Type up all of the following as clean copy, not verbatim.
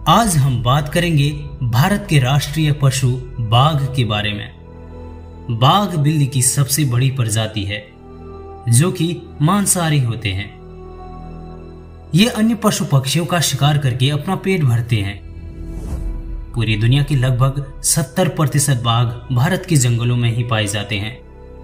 आज हम बात करेंगे भारत के राष्ट्रीय पशु बाघ के बारे में। बाघ बिल्ली की सबसे बड़ी प्रजाति है जो कि मांसाहारी होते हैं। ये अन्य पशु पक्षियों का शिकार करके अपना पेट भरते हैं। पूरी दुनिया के लगभग 70% बाघ भारत के जंगलों में ही पाए जाते हैं।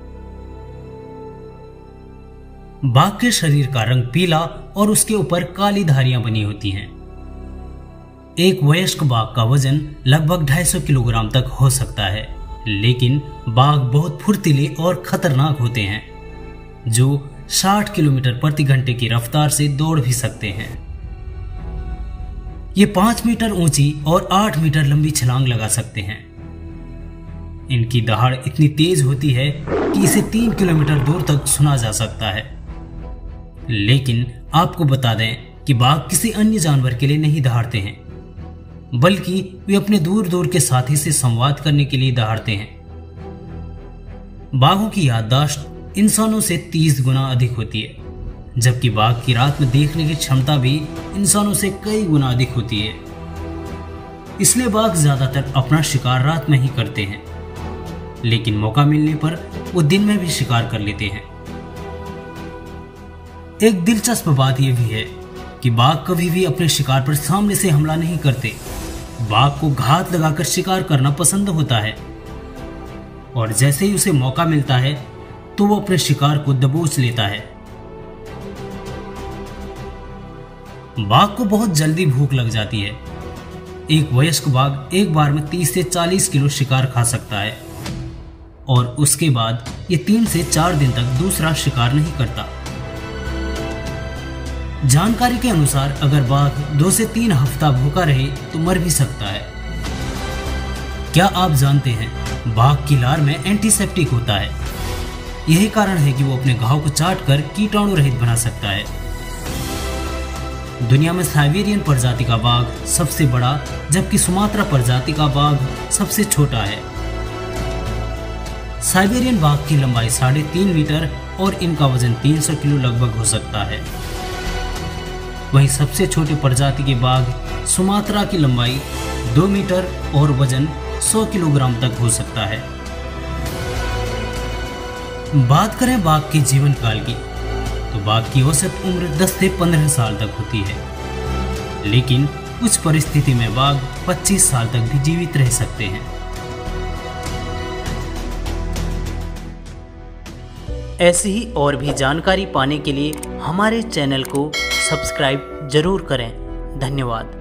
बाघ के शरीर का रंग पीला और उसके ऊपर काली धारियां बनी होती हैं। एक वयस्क बाघ का वजन लगभग 250 किलोग्राम तक हो सकता है, लेकिन बाघ बहुत फुर्तीले और खतरनाक होते हैं जो 60 किलोमीटर प्रति घंटे की रफ्तार से दौड़ भी सकते हैं। ये 5 मीटर ऊंची और 8 मीटर लंबी छलांग लगा सकते हैं। इनकी दहाड़ इतनी तेज होती है कि इसे 3 किलोमीटर दूर तक सुना जा सकता है। लेकिन आपको बता दें कि बाघ किसी अन्य जानवर के लिए नहीं दहाड़ते हैं, बल्कि वे अपने दूर दूर के साथी से संवाद करने के लिए दहाड़ते हैं। बाघों की याददाश्त इंसानों से 30 गुना अधिक होती है, जबकि बाघ की रात में देखने की क्षमता भी इंसानों से कई गुना अधिक होती है। इसलिए बाघ ज्यादातर अपना शिकार रात में ही करते हैं, लेकिन मौका मिलने पर वो दिन में भी शिकार कर लेते हैं। एक दिलचस्प बात यह भी है कि बाघ कभी भी अपने शिकार पर सामने से हमला नहीं करते। बाघ को घात लगाकर शिकार करना पसंद होता है और जैसे ही उसे मौका मिलता है तो वो अपने शिकार को दबोच लेता है। बाघ को बहुत जल्दी भूख लग जाती है। एक वयस्क बाघ एक बार में 30 से 40 किलो शिकार खा सकता है और उसके बाद ये 3 से 4 दिन तक दूसरा शिकार नहीं करता। जानकारी के अनुसार अगर बाघ 2 से 3 हफ्ता भूखा रहे तो मर भी सकता है। क्या आप जानते हैं बाघ की लार में एंटीसेप्टिक होता है। यही कारण है कि वो अपने घाव को चाटकर कीटाणु रहित बना सकता है। दुनिया में साइबेरियन प्रजाति का बाघ सबसे बड़ा, जबकि सुमात्रा प्रजाति का बाघ सबसे छोटा है। साइबेरियन बाघ की लंबाई 3.5 मीटर और इनका वजन 300 किलो लगभग हो सकता है। वहीं सबसे छोटे प्रजाति के बाघ सुमात्रा की लंबाई 2 मीटर और वजन 100 किलोग्राम तक हो सकता है। बात करें बाघ के जीवन काल की, तो बाघ की औसत उम्र 10 से 15 साल तक होती है, लेकिन कुछ परिस्थिति में बाघ 25 साल तक भी जीवित रह सकते हैं। ऐसी ही और भी जानकारी पाने के लिए हमारे चैनल को सब्सक्राइब जरूर करें। धन्यवाद।